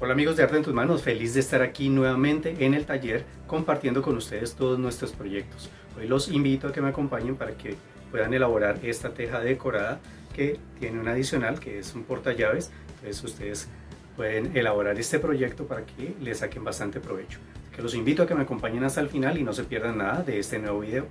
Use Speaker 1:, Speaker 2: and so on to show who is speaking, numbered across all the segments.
Speaker 1: Hola amigos de Arte en tus Manos, feliz de estar aquí nuevamente en el taller compartiendo con ustedes todos nuestros proyectos. Hoy los invito a que me acompañen para que puedan elaborar esta teja decorada que tiene un adicional que es un portallaves. Entonces ustedes pueden elaborar este proyecto para que le saquen bastante provecho. Que los invito a que me acompañen hasta el final y no se pierdan nada de este nuevo video.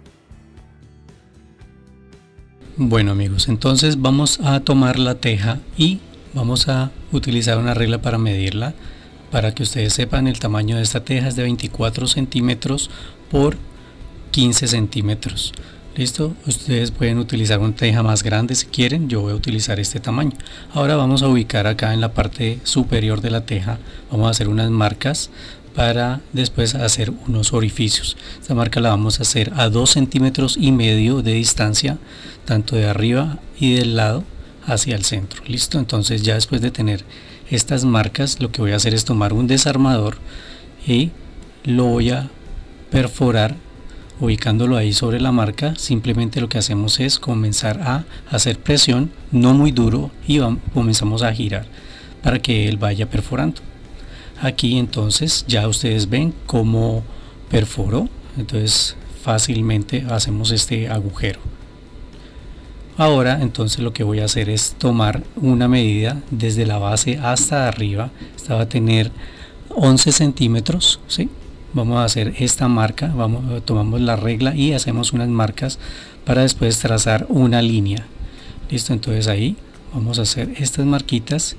Speaker 2: Bueno amigos, entonces vamos a tomar la teja y vamos a utilizar una regla para medirla. Para que ustedes sepan, el tamaño de esta teja es de 24 centímetros por 15 centímetros. ¿Listo? Ustedes pueden utilizar una teja más grande si quieren, yo voy a utilizar este tamaño. Ahora vamos a ubicar acá en la parte superior de la teja, vamos a hacer unas marcas para después hacer unos orificios. Esta marca la vamos a hacer a 2,5 centímetros de distancia, tanto de arriba y del lado hacia el centro. Listo, entonces ya después de tener estas marcas, lo que voy a hacer es tomar un desarmador y lo voy a perforar ubicándolo ahí sobre la marca. Simplemente lo que hacemos es comenzar a hacer presión, no muy duro, y comenzamos a girar para que él vaya perforando. Aquí entonces ya ustedes ven cómo perforó, entonces fácilmente hacemos este agujero. Ahora entonces lo que voy a hacer es tomar una medida desde la base hasta arriba. Esta va a tener 11 centímetros, ¿sí? Vamos a hacer esta marca, tomamos la regla y hacemos unas marcas para después trazar una línea. Listo, entonces ahí vamos a hacer estas marquitas.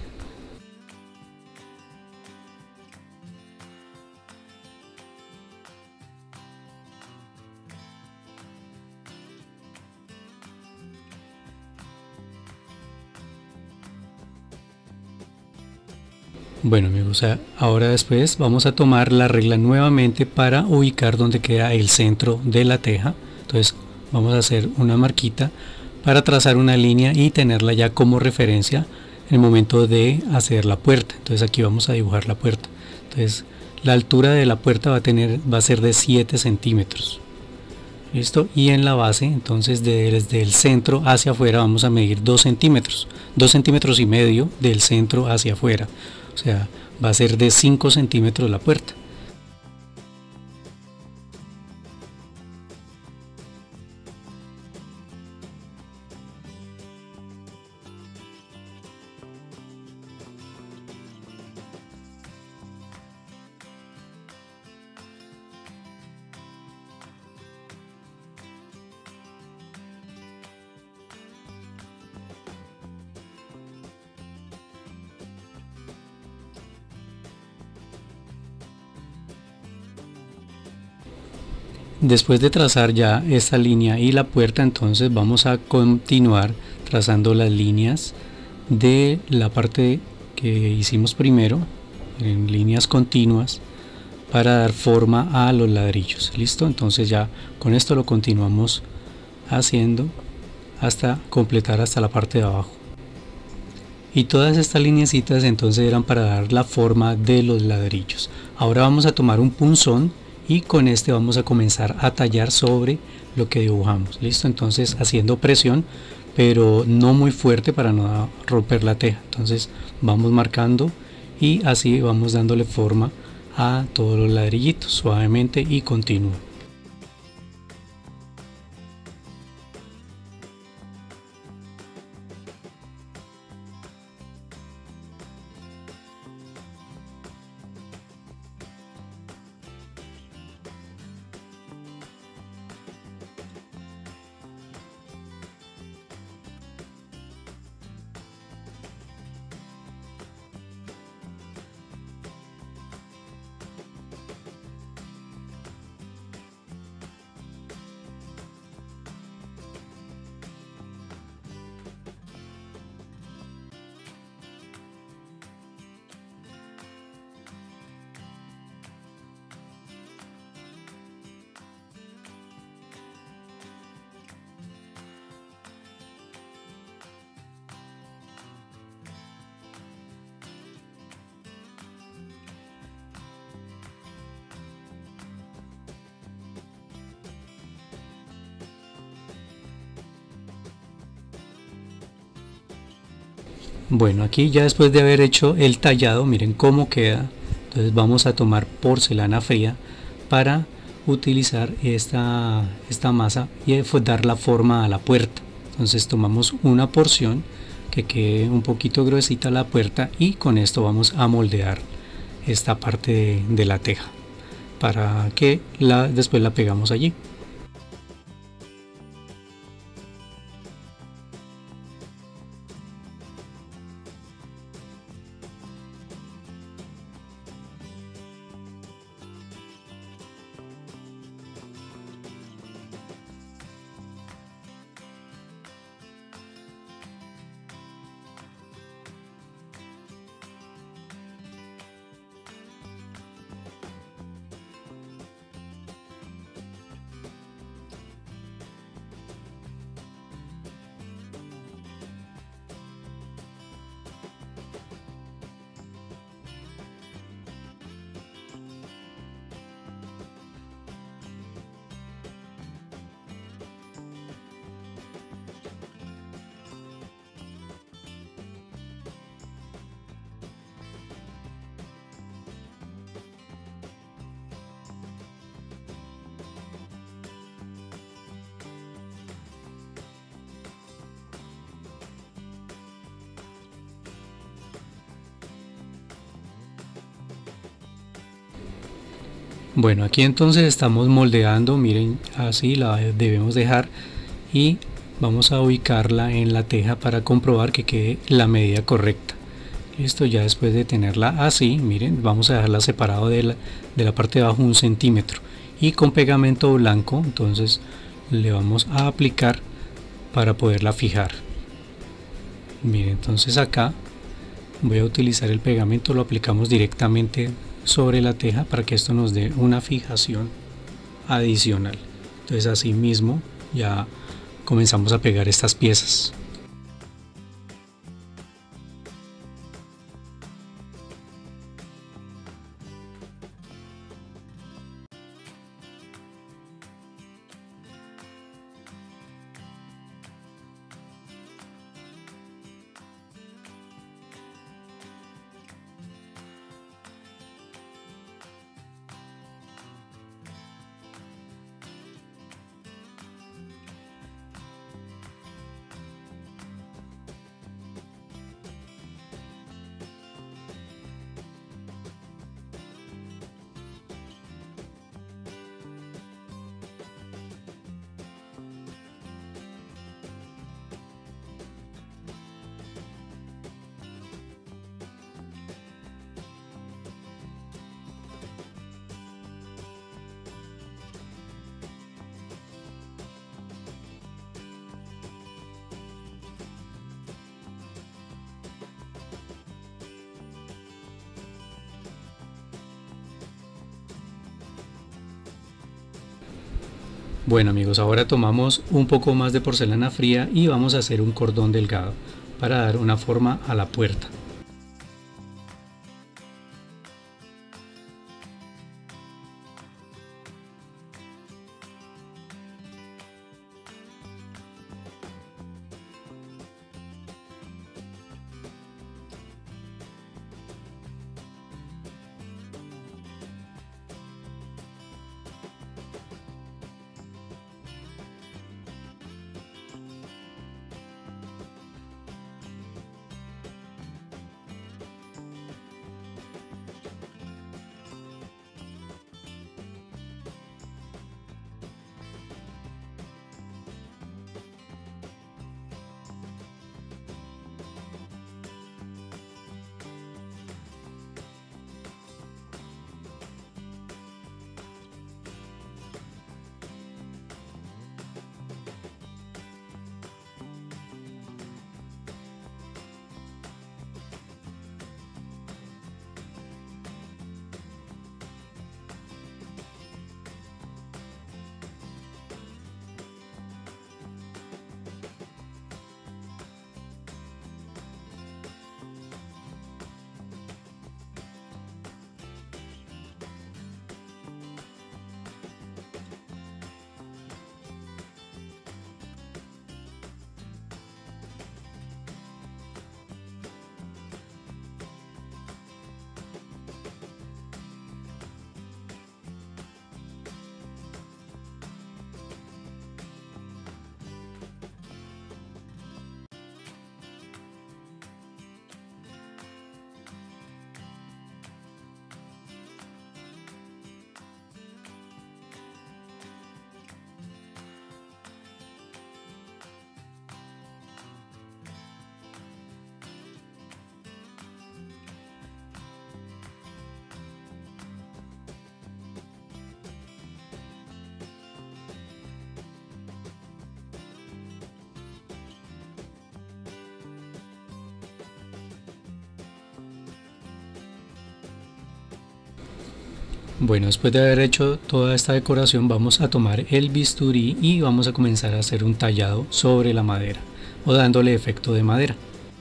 Speaker 2: Bueno amigos, ahora después vamos a tomar la regla nuevamente para ubicar donde queda el centro de la teja. Entonces vamos a hacer una marquita para trazar una línea y tenerla ya como referencia en el momento de hacer la puerta. Entonces aquí vamos a dibujar la puerta. Entonces la altura de la puerta va a ser de 7 centímetros. Listo, y en la base entonces desde el centro hacia afuera vamos a medir 2 centímetros, 2,5 centímetros del centro hacia afuera. O sea, va a ser de 5 centímetros la puerta. Después de trazar ya esta línea y la puerta, entonces vamos a continuar trazando las líneas de la parte que hicimos primero en líneas continuas para dar forma a los ladrillos. Listo, entonces ya con esto lo continuamos haciendo hasta completar hasta la parte de abajo. Y todas estas lineecitas entonces eran para dar la forma de los ladrillos. Ahora vamos a tomar un punzón y con este vamos a comenzar a tallar sobre lo que dibujamos. Listo, entonces haciendo presión pero no muy fuerte para no romper la teja. Entonces vamos marcando y así vamos dándole forma a todos los ladrillitos suavemente y continuo. Bueno, aquí ya después de haber hecho el tallado, miren cómo queda. Entonces vamos a tomar porcelana fría para utilizar esta masa y dar la forma a la puerta. Entonces tomamos una porción que quede un poquito gruesita la puerta y con esto vamos a moldear esta parte de la teja para que después la pegamos allí. Bueno, aquí entonces estamos moldeando, miren, así la debemos dejar y vamos a ubicarla en la teja para comprobar que quede la medida correcta. Listo, ya después de tenerla así, miren, vamos a dejarla separado de la parte de abajo 1 centímetro y con pegamento blanco entonces le vamos a aplicar para poderla fijar. Miren, entonces acá voy a utilizar el pegamento, lo aplicamos directamente sobre la teja para que esto nos dé una fijación adicional. Entonces así mismo ya comenzamos a pegar estas piezas. Bueno amigos, ahora tomamos un poco más de porcelana fría y vamos a hacer un cordón delgado para dar una forma a la puerta. Bueno, después de haber hecho toda esta decoración, vamos a tomar el bisturí y vamos a comenzar a hacer un tallado sobre la madera o dándole efecto de madera.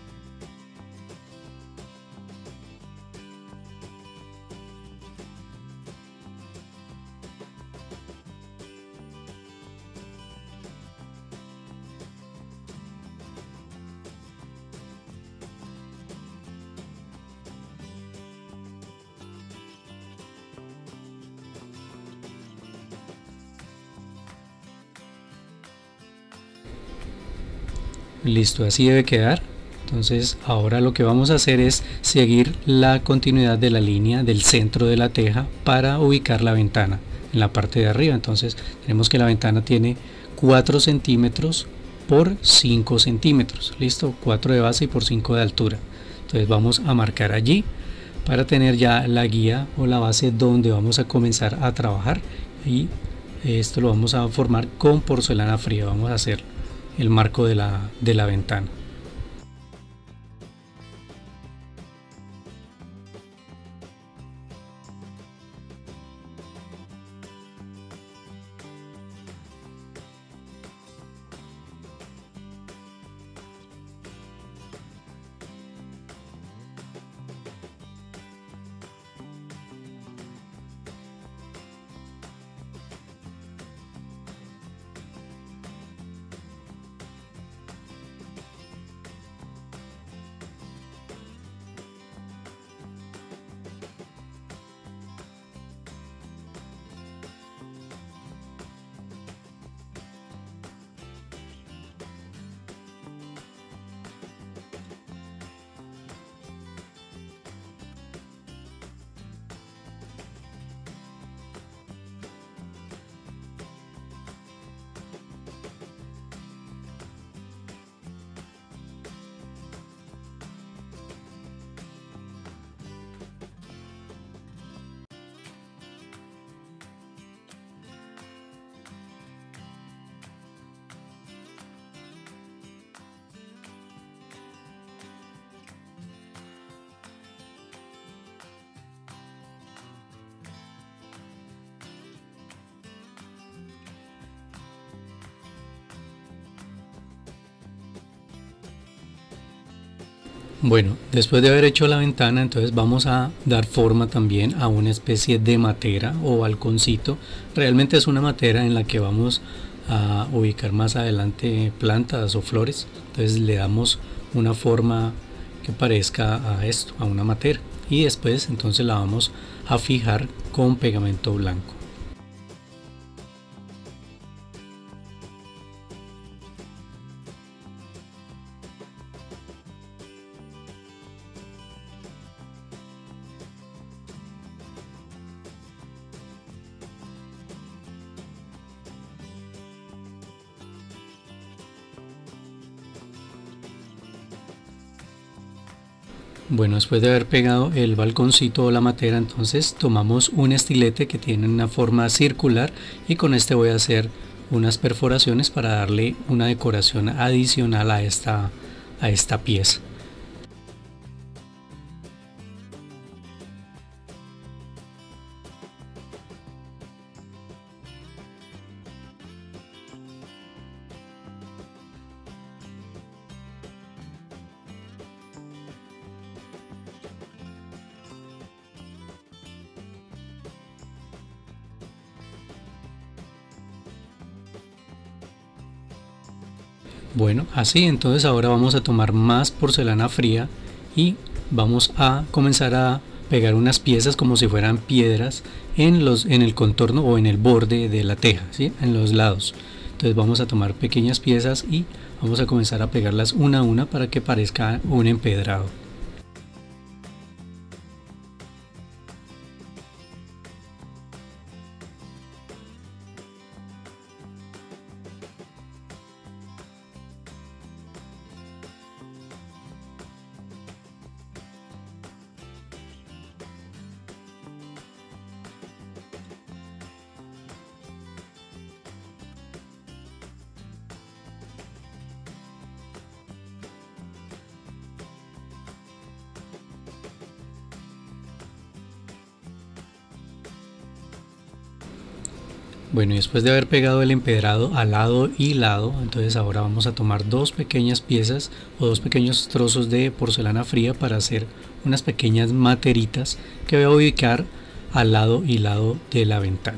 Speaker 2: Listo, así debe quedar. Entonces ahora lo que vamos a hacer es seguir la continuidad de la línea del centro de la teja para ubicar la ventana en la parte de arriba. Entonces tenemos que la ventana tiene 4 centímetros por 5 centímetros. Listo, 4 de base y por 5 de altura. Entonces vamos a marcar allí para tener ya la guía o la base donde vamos a comenzar a trabajar, y esto lo vamos a formar con porcelana fría. Vamos a hacer el marco de la ventana. Bueno, después de haber hecho la ventana, entonces vamos a dar forma también a una especie de matera o balconcito. Realmente es una matera en la que vamos a ubicar más adelante plantas o flores. Entonces le damos una forma que parezca a esto, a una matera, y después entonces la vamos a fijar con pegamento blanco. Bueno, después de haber pegado el balconcito o la matera, entonces tomamos un estilete que tiene una forma circular y con este voy a hacer unas perforaciones para darle una decoración adicional a esta pieza. Bueno, así entonces ahora vamos a tomar más porcelana fría y vamos a comenzar a pegar unas piezas como si fueran piedras en el contorno o en el borde de la teja, ¿sí? En los lados. Entonces vamos a tomar pequeñas piezas y vamos a comenzar a pegarlas una a una para que parezca un empedrado. Bueno, y después de haber pegado el empedrado a lado y lado, entonces ahora vamos a tomar dos pequeñas piezas o dos pequeños trozos de porcelana fría para hacer unas pequeñas materitas que voy a ubicar al lado y lado de la ventana.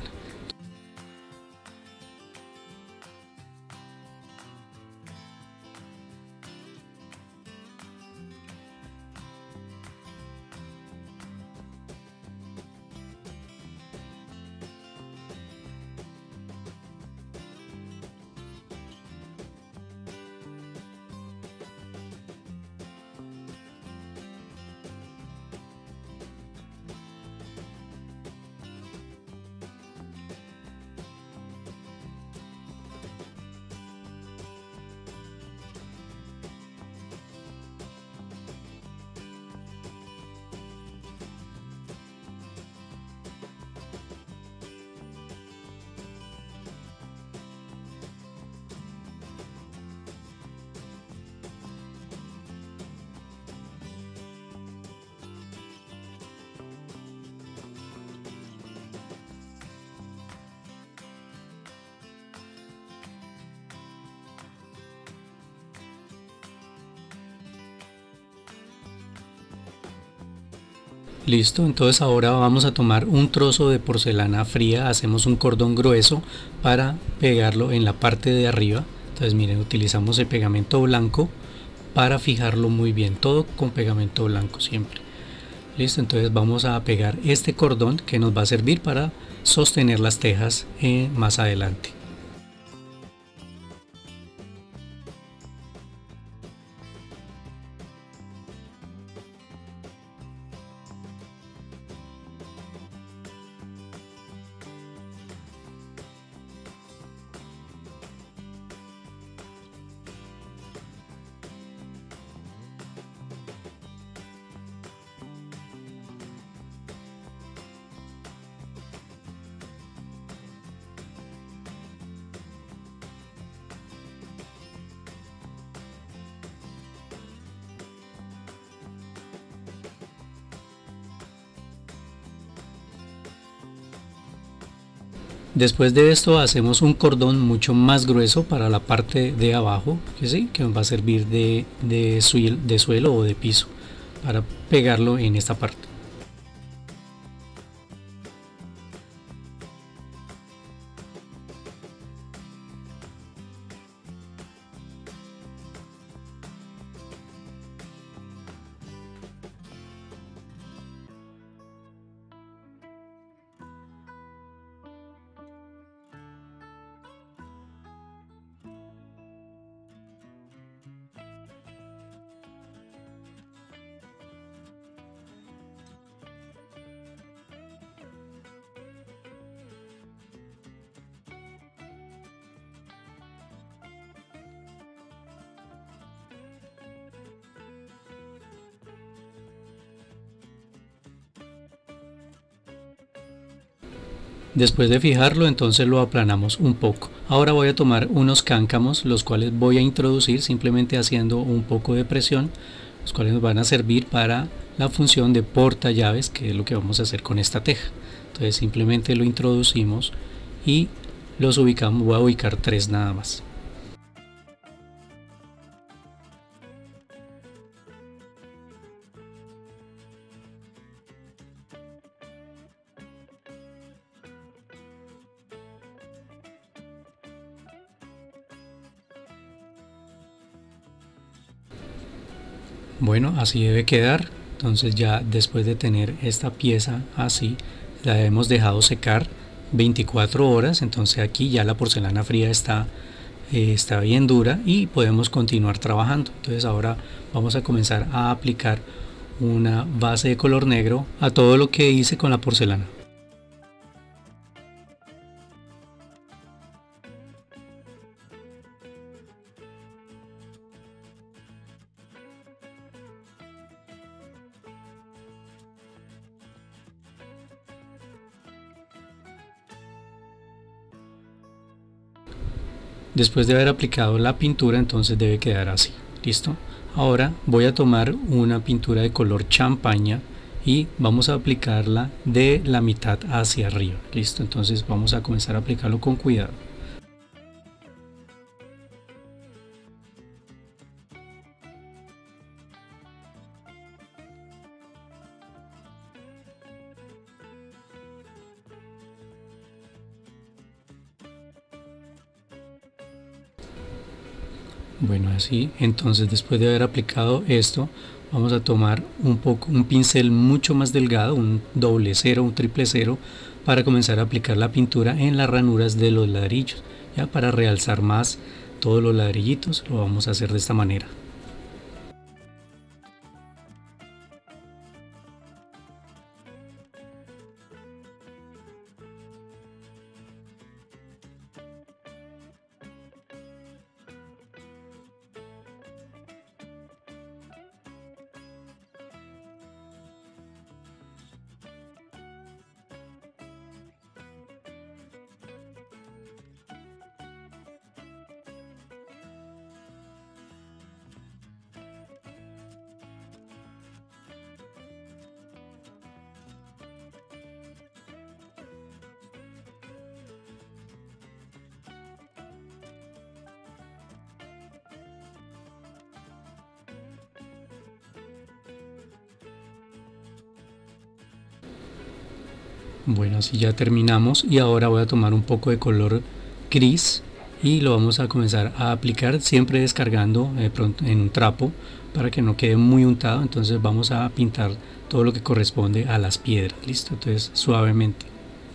Speaker 2: Listo, entonces ahora vamos a tomar un trozo de porcelana fría, hacemos un cordón grueso para pegarlo en la parte de arriba. Entonces miren, utilizamos el pegamento blanco para fijarlo muy bien, todo con pegamento blanco siempre. Listo, entonces vamos a pegar este cordón que nos va a servir para sostener las tejas más adelante. Después de esto hacemos un cordón mucho más grueso para la parte de abajo, que nos va a servir de suelo o de piso para pegarlo en esta parte. Después de fijarlo, entonces lo aplanamos un poco. Ahora voy a tomar unos cáncamos, los cuales voy a introducir simplemente haciendo un poco de presión, los cuales nos van a servir para la función de porta llaves, que es lo que vamos a hacer con esta teja. Entonces simplemente lo introducimos y los ubicamos. Voy a ubicar 3 nada más. Bueno, así debe quedar. Entonces ya después de tener esta pieza así, la hemos dejado secar 24 horas. Entonces aquí ya la porcelana fría está bien dura y podemos continuar trabajando. Entonces ahora vamos a comenzar a aplicar una base de color negro a todo lo que hice con la porcelana. Después de haber aplicado la pintura, entonces debe quedar así. ¿Listo? Ahora voy a tomar una pintura de color champaña y vamos a aplicarla de la mitad hacia arriba. Listo, entonces vamos a comenzar a aplicarlo con cuidado. Bueno, así, entonces después de haber aplicado esto, vamos a tomar un pincel mucho más delgado, un doble cero, un triple cero, para comenzar a aplicar la pintura en las ranuras de los ladrillos, ya para realzar más todos los ladrillitos. Lo vamos a hacer de esta manera. Bueno, así ya terminamos y ahora voy a tomar un poco de color gris y lo vamos a comenzar a aplicar, siempre descargando en un trapo para que no quede muy untado. Entonces vamos a pintar todo lo que corresponde a las piedras. Listo, entonces suavemente.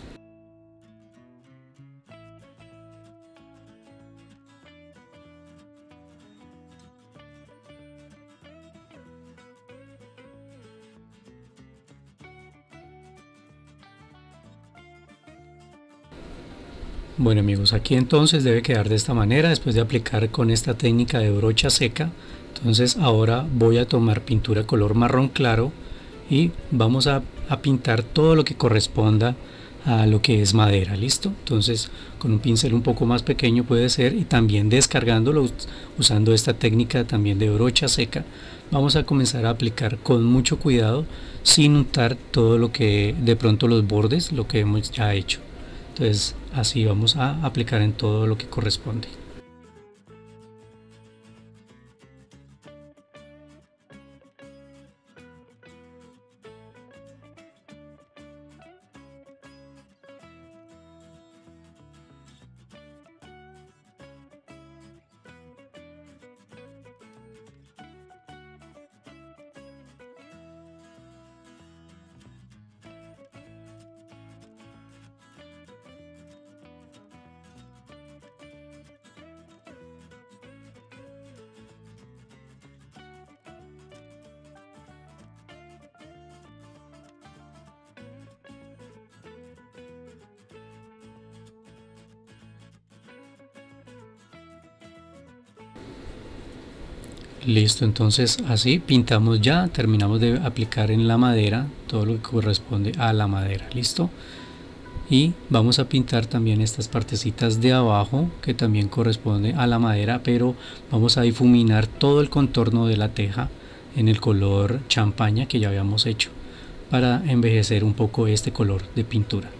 Speaker 2: Bueno amigos, aquí entonces debe quedar de esta manera después de aplicar con esta técnica de brocha seca. Entonces ahora voy a tomar pintura color marrón claro y vamos a pintar todo lo que corresponda a lo que es madera. Listo, entonces con un pincel un poco más pequeño puede ser, y también descargándolo usando esta técnica también de brocha seca, vamos a comenzar a aplicar con mucho cuidado sin untar todo lo que de pronto los bordes, lo que hemos ya hecho. Entonces así vamos a aplicar en todo lo que corresponde. Listo, entonces así pintamos ya, terminamos de aplicar en la madera todo lo que corresponde a la madera. Listo, y vamos a pintar también estas partecitas de abajo que también corresponde a la madera, pero vamos a difuminar todo el contorno de la teja en el color champaña que ya habíamos hecho para envejecer un poco este color de pintura.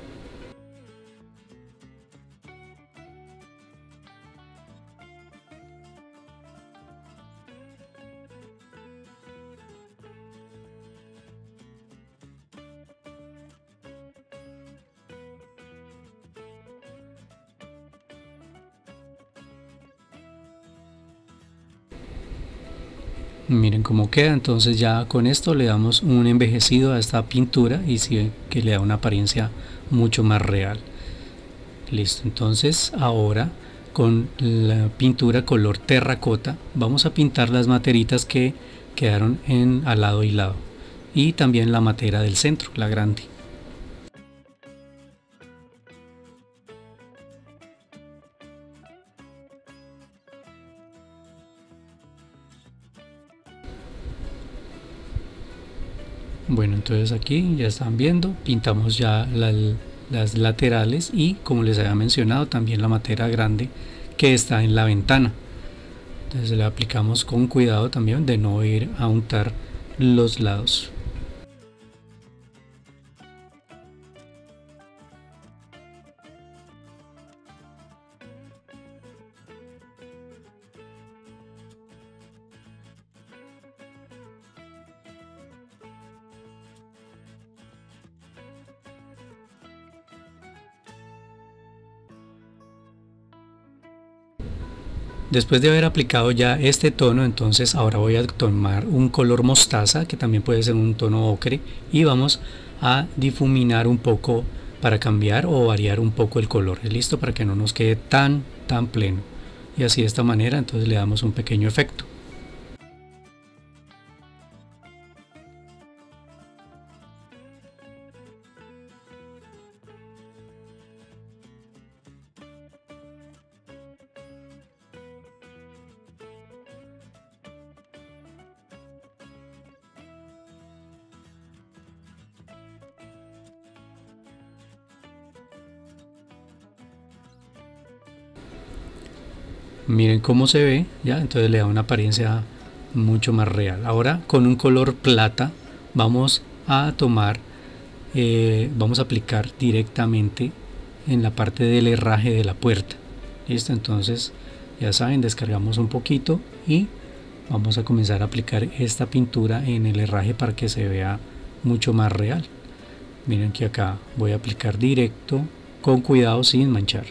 Speaker 2: Miren cómo queda. Entonces ya con esto le damos un envejecido a esta pintura y sí que le da una apariencia mucho más real. Listo, entonces ahora con la pintura color terracota vamos a pintar las materitas que quedaron al lado y lado, y también la matera del centro, la grande. Bueno, entonces aquí ya están viendo, pintamos ya las laterales y, como les había mencionado, también la matera grande que está en la ventana. Entonces le aplicamos con cuidado también de no ir a untar los lados. Después de haber aplicado ya este tono, entonces ahora voy a tomar un color mostaza, que también puede ser un tono ocre, y vamos a difuminar un poco para cambiar o variar un poco el color. ¿Listo? Para que no nos quede tan pleno. Y así de esta manera entonces le damos un pequeño efecto. Miren cómo se ve, ya, entonces le da una apariencia mucho más real. Ahora con un color plata vamos a tomar, vamos a aplicar directamente en la parte del herraje de la puerta. Listo, entonces ya saben, descargamos un poquito y vamos a comenzar a aplicar esta pintura en el herraje para que se vea mucho más real. Miren que acá voy a aplicar directo, con cuidado, sin manchar.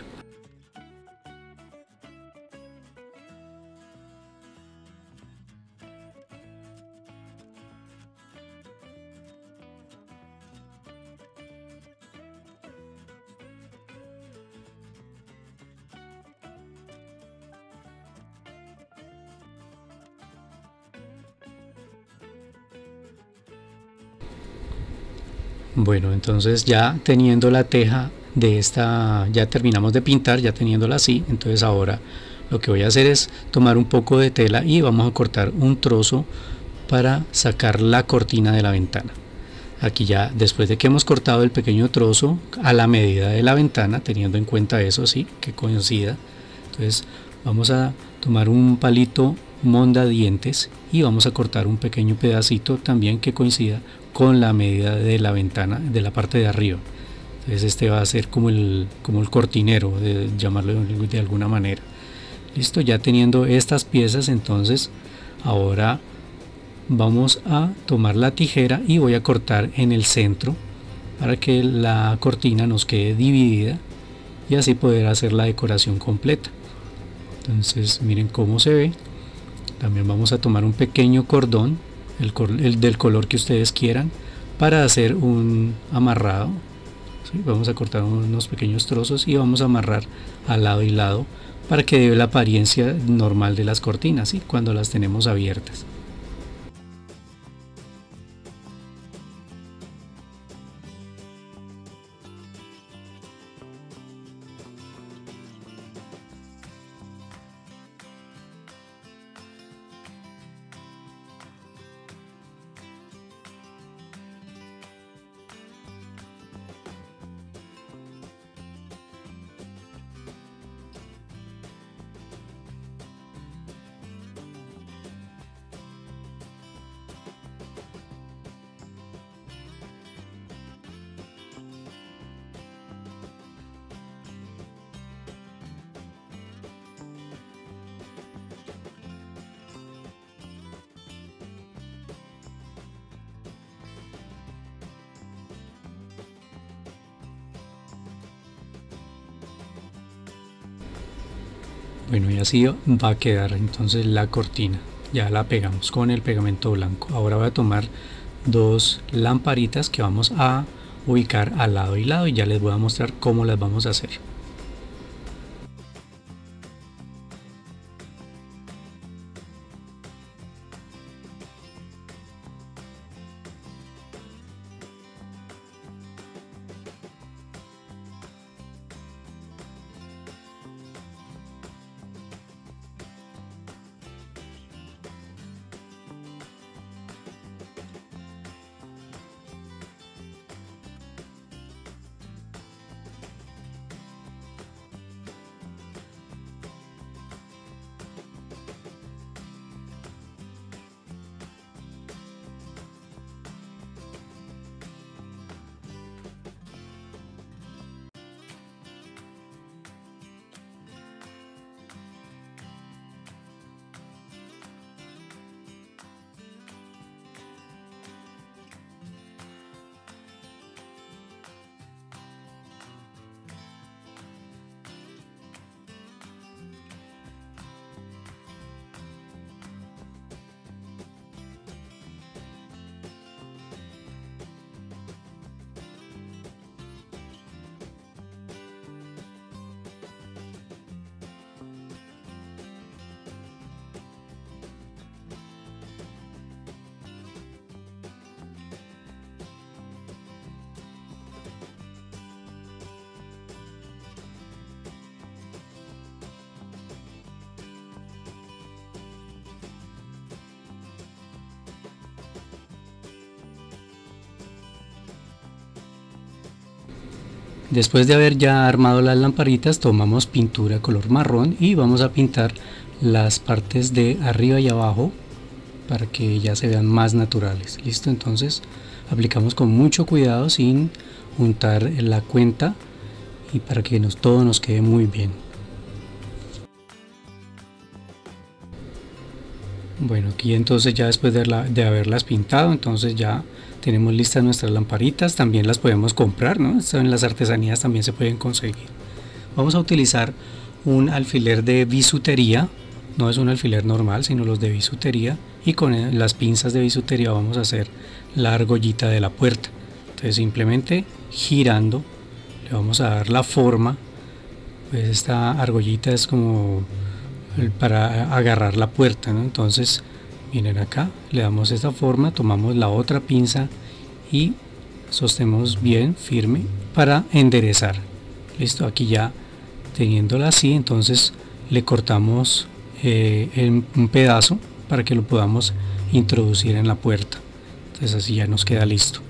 Speaker 2: Bueno, entonces ya teniendo la teja de esta, ya terminamos de pintar, ya teniéndola así, entonces ahora lo que voy a hacer es tomar un poco de tela y vamos a cortar un trozo para sacar la cortina de la ventana. Aquí ya, después de que hemos cortado el pequeño trozo a la medida de la ventana, teniendo en cuenta eso, sí, que coincida, entonces vamos a tomar un palito mondadientes y vamos a cortar un pequeño pedacito también que coincida con la medida de la ventana de la parte de arriba. Entonces este va a ser como el cortinero, de llamarlo de alguna manera. Listo, ya teniendo estas piezas, entonces ahora vamos a tomar la tijera y voy a cortar en el centro para que la cortina nos quede dividida y así poder hacer la decoración completa. Entonces miren cómo se ve. También vamos a tomar un pequeño cordón, el del color que ustedes quieran, para hacer un amarrado. ¿Sí? Vamos a cortar unos pequeños trozos y vamos a amarrar al lado y lado para que dé la apariencia normal de las cortinas, ¿sí? Cuando las tenemos abiertas. Bueno, y así va a quedar entonces la cortina. Ya la pegamos con el pegamento blanco. Ahora voy a tomar dos lamparitas que vamos a ubicar al lado y lado y ya les voy a mostrar cómo las vamos a hacer. Después de haber ya armado las lamparitas, tomamos pintura color marrón y vamos a pintar las partes de arriba y abajo para que ya se vean más naturales. Listo, entonces aplicamos con mucho cuidado sin untar la cuenta y para que todo nos quede muy bien. Bueno, aquí entonces ya después de haberlas pintado, entonces ya tenemos listas nuestras lamparitas. También las podemos comprar, ¿no? En las artesanías también se pueden conseguir. Vamos a utilizar un alfiler de bisutería, no es un alfiler normal, sino los de bisutería, y con las pinzas de bisutería vamos a hacer la argollita de la puerta. Entonces simplemente girando le vamos a dar la forma. Pues esta argollita es como para agarrar la puerta, ¿no? Entonces miren acá, le damos esta forma, tomamos la otra pinza y sostenemos bien firme para enderezar. Listo, aquí ya teniéndola así, entonces le cortamos en un pedazo para que lo podamos introducir en la puerta. Entonces así ya nos queda listo.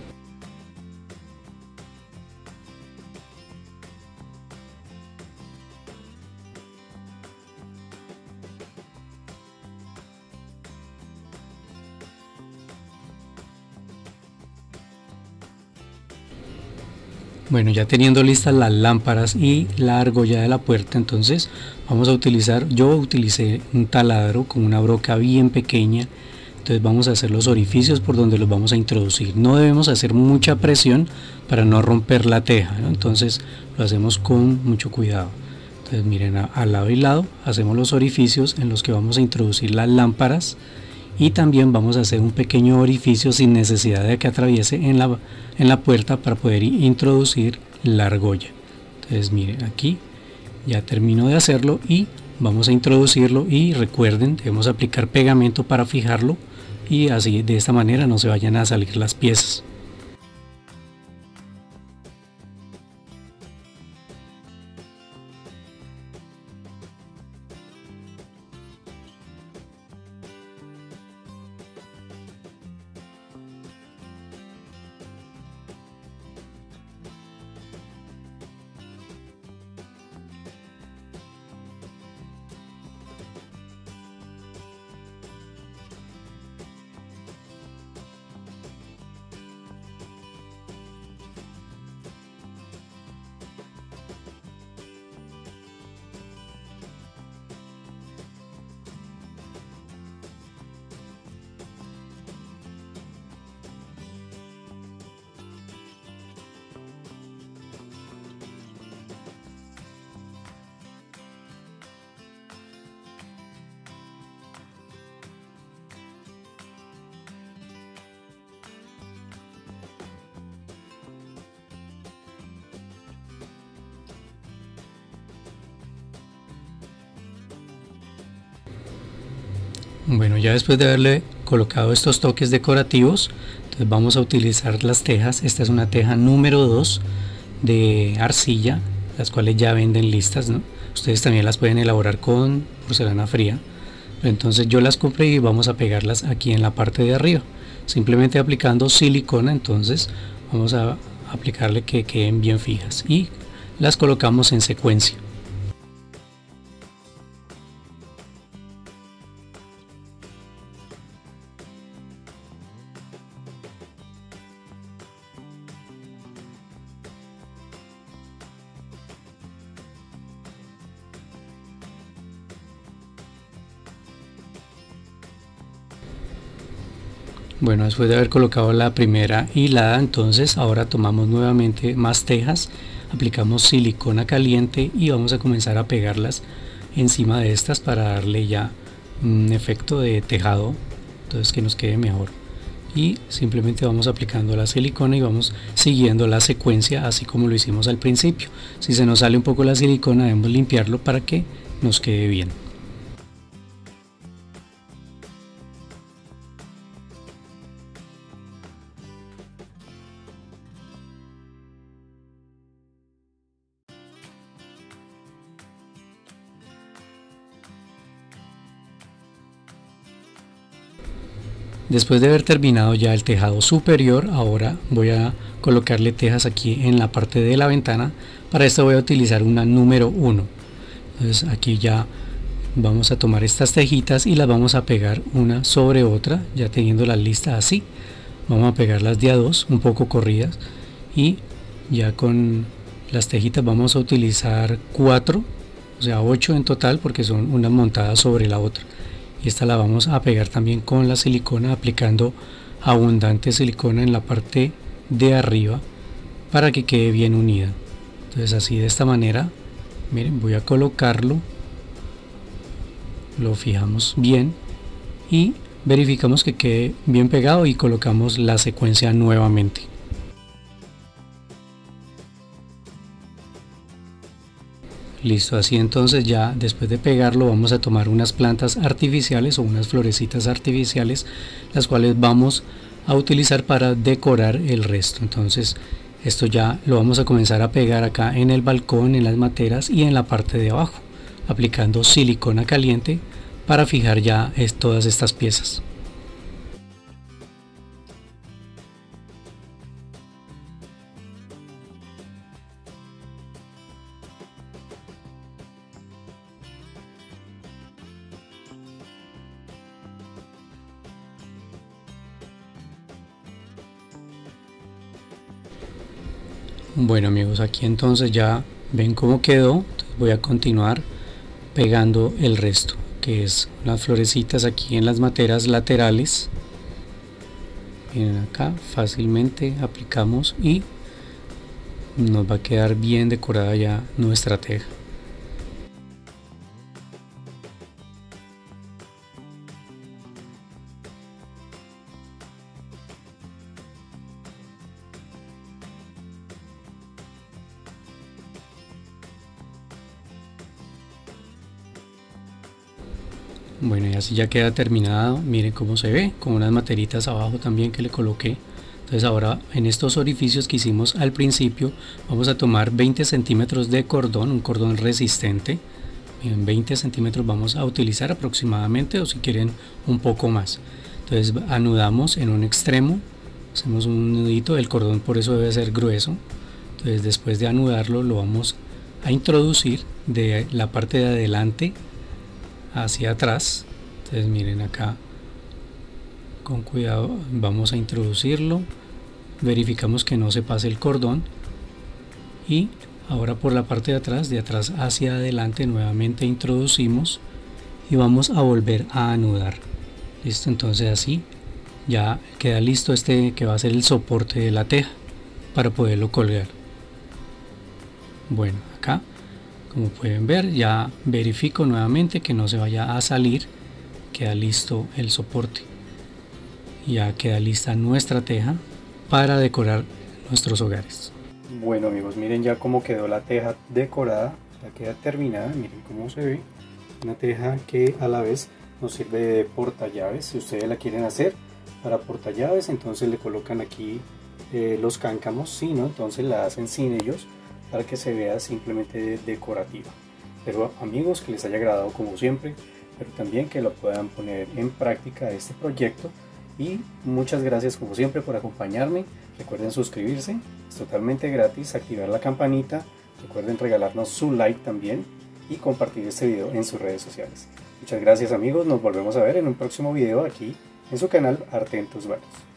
Speaker 2: Bueno, ya teniendo listas las lámparas y la argolla de la puerta, entonces vamos a utilizar, yo utilicé un taladro con una broca bien pequeña. Entonces vamos a hacer los orificios por donde los vamos a introducir. No debemos hacer mucha presión para no romper la teja, ¿no? Entonces lo hacemos con mucho cuidado. Entonces miren, al lado y lado hacemos los orificios en los que vamos a introducir las lámparas, y también vamos a hacer un pequeño orificio sin necesidad de que atraviese en la puerta para poder introducir la argolla. Entonces miren, aquí ya termino de hacerlo y vamos a introducirlo, y recuerden, debemos aplicar pegamento para fijarlo y así de esta manera no se vayan a salir las piezas. Bueno, ya después de haberle colocado estos toques decorativos, entonces vamos a utilizar las tejas. Esta es una teja número 2 de arcilla, las cuales ya venden listas, ¿no? Ustedes también las pueden elaborar con porcelana fría, pero entonces yo las compré y vamos a pegarlas aquí en la parte de arriba, simplemente aplicando silicona. Entonces vamos a aplicarle que queden bien fijas y las colocamos en secuencia. Bueno, después de haber colocado la primera hilada, entonces ahora tomamos nuevamente más tejas, aplicamos silicona caliente y vamos a comenzar a pegarlas encima de estas para darle ya un efecto de tejado, entonces que nos quede mejor. Y simplemente vamos aplicando la silicona y vamos siguiendo la secuencia así como lo hicimos al principio. Si se nos sale un poco la silicona, debemos limpiarlo para que nos quede bien. Después de haber terminado ya el tejado superior, ahora voy a colocarle tejas aquí en la parte de la ventana. Para esto voy a utilizar una número 1. Entonces aquí ya vamos a tomar estas tejitas y las vamos a pegar una sobre otra, ya teniendo la lista así. Vamos a pegarlas de a dos, un poco corridas, y ya con las tejitas vamos a utilizar 4, o sea 8 en total, porque son una montada sobre la otra. Y esta la vamos a pegar también con la silicona, aplicando abundante silicona en la parte de arriba para que quede bien unida. Entonces así, de esta manera, miren, voy a colocarlo, lo fijamos bien y verificamos que quede bien pegado y colocamos la secuencia nuevamente. Listo, así entonces ya después de pegarlo vamos a tomar unas plantas artificiales o unas florecitas artificiales, las cuales vamos a utilizar para decorar el resto. Entonces esto ya lo vamos a comenzar a pegar acá en el balcón, en las materas y en la parte de abajo, aplicando silicona caliente para fijar ya todas estas piezas. Bueno amigos, aquí entonces ya ven cómo quedó. Entonces voy a continuar pegando el resto, que es las florecitas aquí en las materas laterales. Miren acá, fácilmente aplicamos y nos va a quedar bien decorada ya nuestra teja. Bueno, y así ya queda terminado. Miren cómo se ve, con unas materitas abajo también que le coloqué. Entonces ahora en estos orificios que hicimos al principio vamos a tomar 20 centímetros de cordón, un cordón resistente. Miren, 20 centímetros vamos a utilizar aproximadamente, o si quieren un poco más. Entonces anudamos en un extremo, hacemos un nudito, el cordón por eso debe ser grueso. Entonces después de anudarlo lo vamos a introducir de la parte de adelante hacia atrás. Entonces miren acá, con cuidado vamos a introducirlo, verificamos que no se pase el cordón y ahora por la parte de atrás hacia adelante nuevamente introducimos y vamos a volver a anudar. Listo, entonces así ya queda listo este que va a ser el soporte de la teja para poderlo colgar. Bueno, acá como pueden ver ya verifico nuevamente que no se vaya a salir. Queda listo el soporte, ya queda lista nuestra teja para decorar nuestros hogares.
Speaker 1: Bueno amigos, miren ya cómo quedó la teja decorada, ya queda terminada. Miren cómo se ve, una teja que a la vez nos sirve de portallaves. Si ustedes la quieren hacer para portallaves, entonces le colocan aquí los cáncamos, si no, entonces la hacen sin ellos, para que se vea simplemente decorativa. Pero amigos, que les haya agradado como siempre, pero también que lo puedan poner en práctica este proyecto. Y muchas gracias como siempre por acompañarme. Recuerden suscribirse, es totalmente gratis, activar la campanita, recuerden regalarnos su like también y compartir este video en sus redes sociales. Muchas gracias amigos, nos volvemos a ver en un próximo video aquí en su canal Arte en tus Manos.